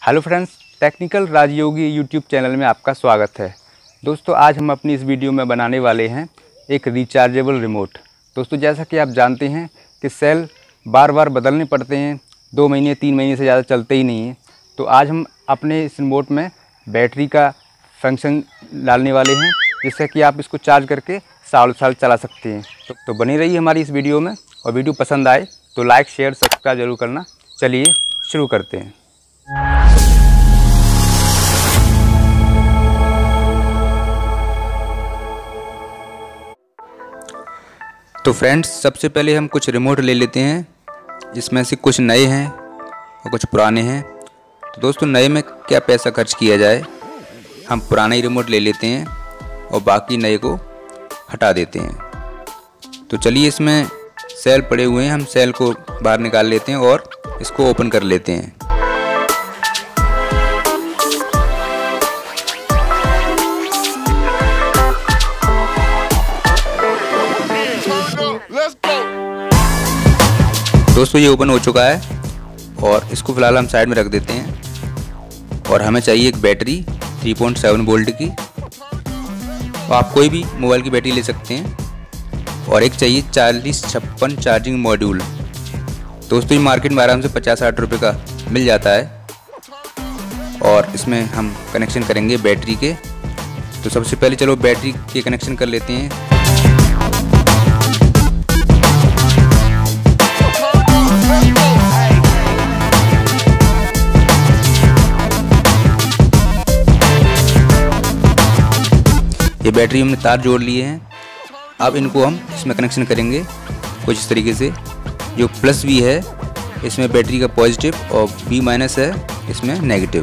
Hello friends, technical Rajyogi YouTube channel में आपका स्वागत है। दोस्तों, आज हम अपनी इस वीडियो में बनाने वाले हैं एक रिचार्जेबल रिमोट। दोस्तों, जैसा कि आप जानते हैं कि सेल बार बार बदलने पड़ते हैं, 2 महीने 3 महीने से ज़्यादा चलते ही नहीं हैं। तो आज हम अपने इस रिमोट में बैटरी का फंक्शन डालने वाले हैं, जिससे कि आप इसको चार्ज करके साल साल चला सकते हैं। तो बनी रहिए हमारी इस वीडियो में, और वीडियो पसंद आए तो लाइक शेयर सब्सक्राइब जरूर करना। चलिए शुरू करते हैं। तो फ्रेंड्स, सबसे पहले हम कुछ रिमोट ले लेते हैं, जिसमें से कुछ नए हैं और कुछ पुराने हैं। तो दोस्तों, नए में क्या पैसा खर्च किया जाए, हम पुराने ही रिमोट ले लेते हैं और बाकी नए को हटा देते हैं। तो चलिए, इसमें सेल पड़े हुए हैं, हम सेल को बाहर निकाल लेते हैं और इसको ओपन कर लेते हैं। दोस्तों, ये ओपन हो चुका है और इसको फ़िलहाल हम साइड में रख देते हैं। और हमें चाहिए एक बैटरी 3.7 वोल्ट की, तो आप कोई भी मोबाइल की बैटरी ले सकते हैं। और एक चाहिए 4056 चार्जिंग मॉड्यूल। दोस्तों, ये मार्केट में आराम से 50-60 रुपये का मिल जाता है। और इसमें हम कनेक्शन करेंगे बैटरी के। तो सबसे पहले चलो बैटरी के कनेक्शन कर लेते हैं। ये बैटरी हमने तार जोड़ लिए हैं। अब इनको हम इसमें कनेक्शन करेंगे कुछ इस तरीके से। जो प्लस V है इसमें बैटरी का पॉजिटिव, और B माइनस है इसमें नेगेटिव।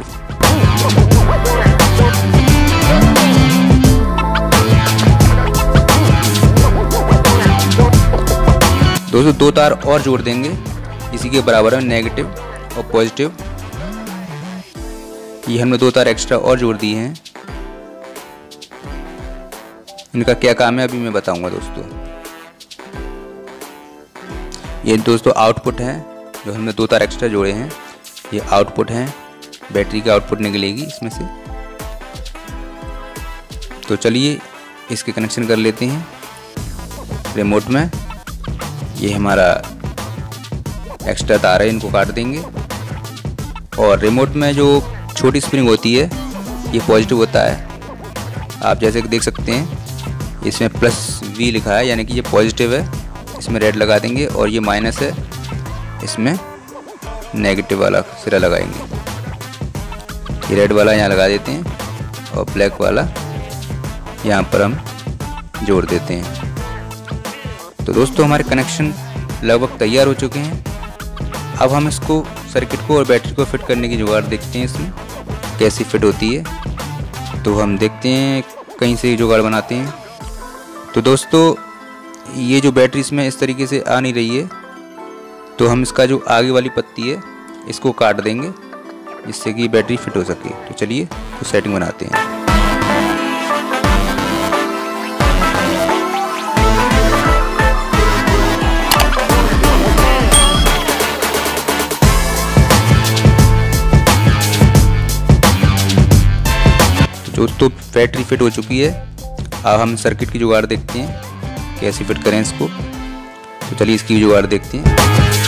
दोस्तों, 2 तार और जोड़ देंगे, इसी के बराबर है नेगेटिव और पॉजिटिव। ये हमने 2 तार एक्स्ट्रा और जोड़ दिए हैं। इनका क्या काम है अभी मैं बताऊंगा दोस्तों। ये दोस्तों आउटपुट है, जो हमने 2 तार एक्स्ट्रा जोड़े हैं। ये आउटपुट है, बैटरी की आउटपुट निकलेगी इसमें से। तो चलिए इसके कनेक्शन कर लेते हैं रिमोट में। ये हमारा एक्स्ट्रा तार है, इनको काट देंगे। और रिमोट में जो छोटी स्प्रिंग होती है ये पॉजिटिव होता है, आप जैसे कि देख सकते हैं। इसमें प्लस V लिखा है, यानी कि ये पॉजिटिव है, इसमें रेड लगा देंगे। और ये माइनस है, इसमें नेगेटिव वाला सिरा लगाएंगे। ये रेड वाला यहाँ लगा देते हैं और ब्लैक वाला यहाँ पर हम जोड़ देते हैं। तो दोस्तों, हमारे कनेक्शन लगभग तैयार हो चुके हैं। अब हम इसको सर्किट को और बैटरी को फिट करने की जुगाड़ देखते हैं, इसमें कैसी फिट होती है। तो हम देखते हैं कहीं से जुगाड़ बनाते हैं। तो दोस्तों, ये जो बैटरी इसमें इस तरीके से आ नहीं रही है, तो हम इसका जो आगे वाली पत्ती है इसको काट देंगे, जिससे कि बैटरी फिट हो सके। तो चलिए कुछ सेटिंग बनाते हैं। तो बैटरी फिट हो चुकी है। अब हम सर्किट की जुगाड़ देखते हैं कैसे फिट करें इसको। तो चलिए इसकी जुगाड़ देखते हैं।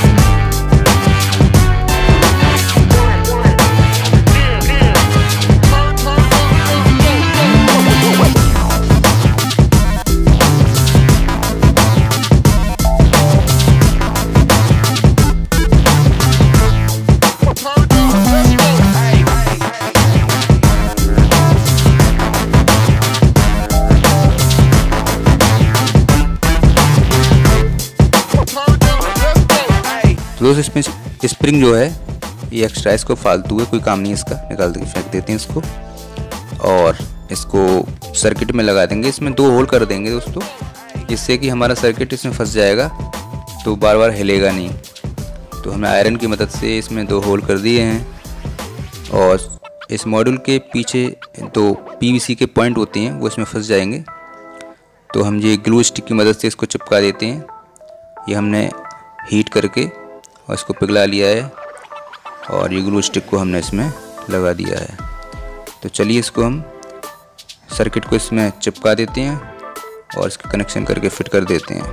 तो दोस्तों, इसमें स्प्रिंग जो है ये एक्स्ट्रा, इसको फालतू है, कोई काम नहीं इसका, निकाल के फेंक देते हैं इसको। और इसको सर्किट में लगा देंगे। इसमें 2 होल कर देंगे दोस्तों, जिससे कि हमारा सर्किट इसमें फंस जाएगा, तो बार बार हिलेगा नहीं। तो हमने आयरन की मदद से इसमें 2 होल कर दिए हैं। और इस मॉड्यूल के पीछे 2 PVC के पॉइंट होते हैं, वो इसमें फंस जाएंगे। तो हम ये ग्लू स्टिक की मदद से इसको चिपका देते हैं। ये हमने हीट करके और इसको पिघला लिया है और ये ग्लू स्टिक को हमने इसमें लगा दिया है। तो चलिए इसको हम सर्किट को इसमें चिपका देते हैं और इसका कनेक्शन करके फिट कर देते हैं।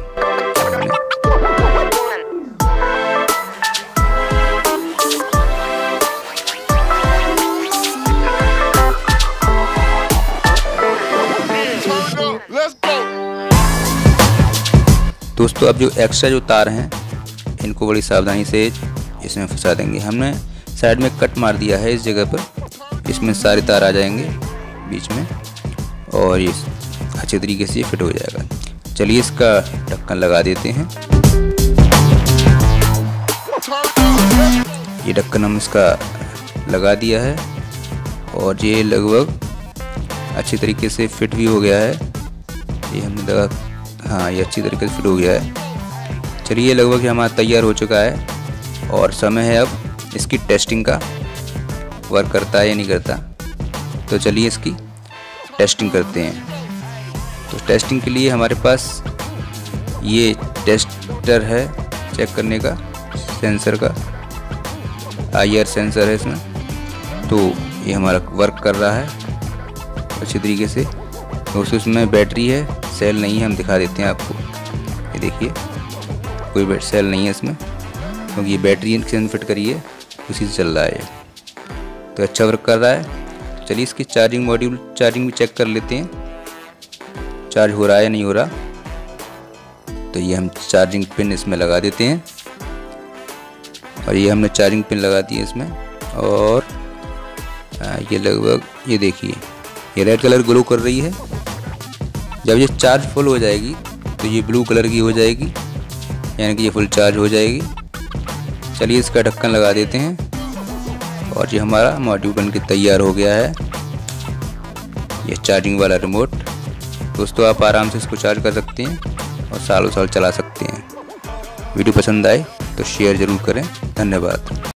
दोस्तों अब जो एक्स्ट्रा जो तार हैं इनको बड़ी सावधानी से इसमें फंसा देंगे। हमने साइड में कट मार दिया है इस जगह पर, इसमें सारे तार आ जाएंगे बीच में और ये अच्छे तरीके से फिट हो जाएगा। चलिए इसका ढक्कन लगा देते हैं। ये ढक्कन हम इसका लगा दिया है और ये लगभग अच्छी तरीके से फिट भी हो गया है। ये हमने लगा, हाँ ये अच्छी तरीके से फिट हो गया है। चलिए लगभग हमारा तैयार हो चुका है और समय है अब इसकी टेस्टिंग का, वर्क करता है या नहीं करता। तो चलिए इसकी टेस्टिंग करते हैं। तो टेस्टिंग के लिए हमारे पास ये टेस्टर है चेक करने का, सेंसर का, IR सेंसर है इसमें। तो ये हमारा वर्क कर रहा है अच्छी तरीके से। दोस्तों इसमें बैटरी है, सेल नहीं है, हम दिखा देते हैं आपको। ये देखिए कोई सेल नहीं है इसमें, क्योंकि ये बैटरी से फिट करी है, उसी से चल रहा है। तो अच्छा वर्क कर रहा है। तो चलिए इसकी चार्जिंग मॉड्यूल चार्जिंग भी चेक कर लेते हैं, चार्ज हो रहा है या नहीं हो रहा। तो ये हम चार्जिंग पिन इसमें लगा देते हैं और ये हमने चार्जिंग पिन लगा दी है इसमें। और ये लगभग ये देखिए ये रेड कलर ग्लो कर रही है। जब ये चार्ज फुल हो जाएगी तो ये ब्लू कलर की हो जाएगी, यानी कि ये फुल चार्ज हो जाएगी। चलिए इसका ढक्कन लगा देते हैं और ये हमारा मॉड्यूल बनके तैयार हो गया है। ये चार्जिंग वाला रिमोट। दोस्तों आप आराम से इसको चार्ज कर सकते हैं और सालों साल चला सकते हैं। वीडियो पसंद आए तो शेयर ज़रूर करें। धन्यवाद।